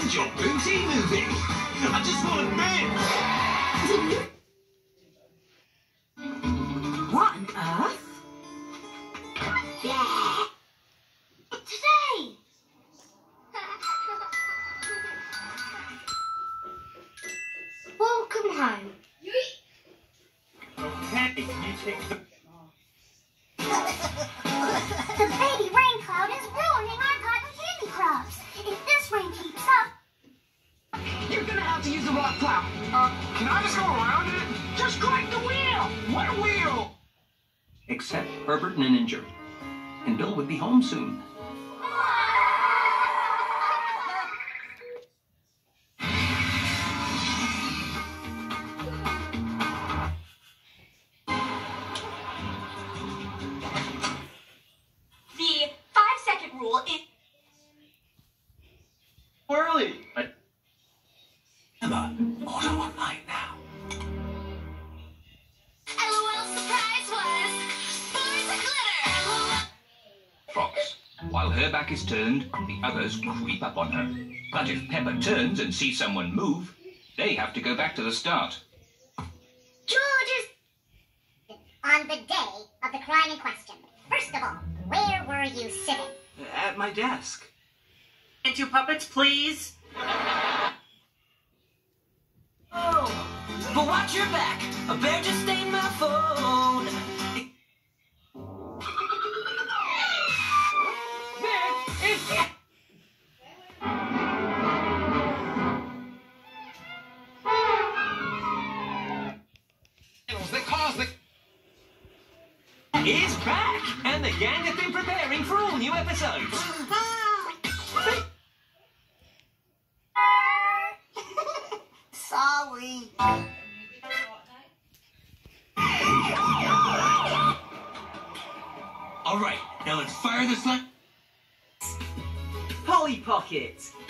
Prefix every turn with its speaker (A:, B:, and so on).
A: Send your booty moving. I just want a bit.
B: What on earth?
C: Yeah. Today. Welcome home.
A: Okay, you take the...
C: The baby rain cloud is ruining our cotton candy crops. If this rain keeps up...
A: You're gonna have to use the rock plow. Can I just go around it? Just crank the wheel! What wheel?
D: Except Herbert and Ninja. And Bill would be home soon.
E: The 5-second rule is...
D: Early! Emma, order one night now.
E: LOL surprise was bars of glitter.
F: Fox. While her back is turned, the others creep up on her. But if Pepper turns and sees someone move, they have to go back to the start.
C: George is... On the day of the crime in question. First of all, where were you sitting?
A: At my desk.
B: And 2 puppets, please. Oh, but watch your back. A bear just stained my phone.
A: Is back, and the gang have been preparing for all new episodes.
C: Sorry.
A: All right, now let's fire this line.
B: Polly Pocket.